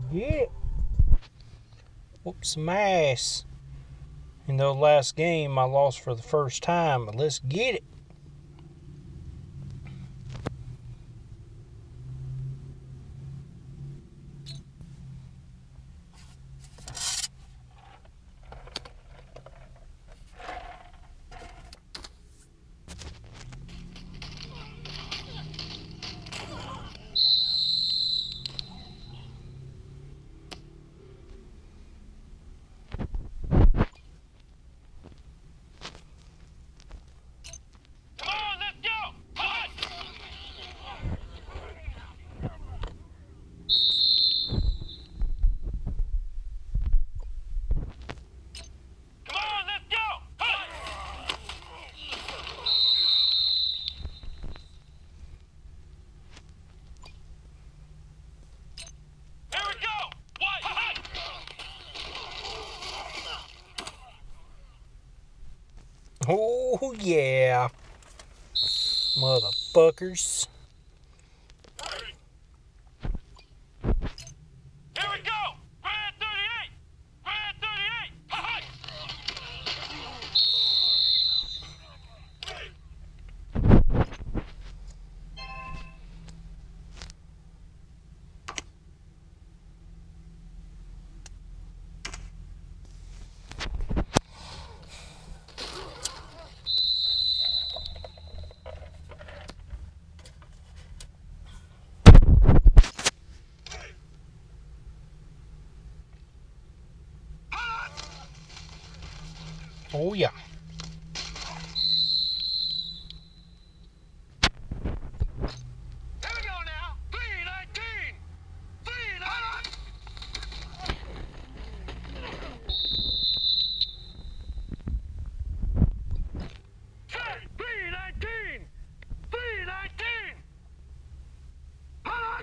Get it. Whoop some ass. In the last game, I lost for the first time, but let's get it. Oh, yeah. Motherfuckers. Here we go! Brad 38! Brad 38! Ha-ha! Oh, yeah. Here we go now! 319! 319! 319! 319! Ha-ha!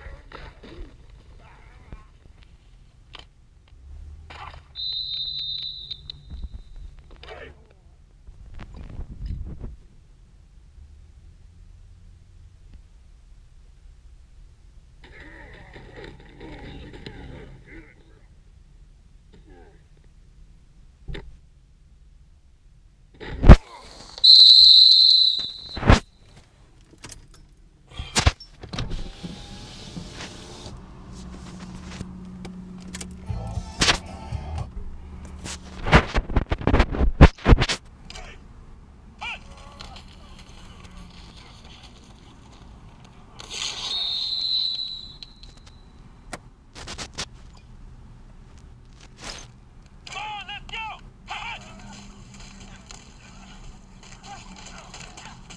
Come on, let's go! Ha-ha!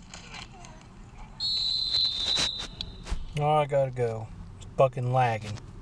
Oh, I gotta go. It's fucking lagging.